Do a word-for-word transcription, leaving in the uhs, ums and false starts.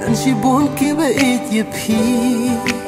อันชิบุนกิบอีดยพี่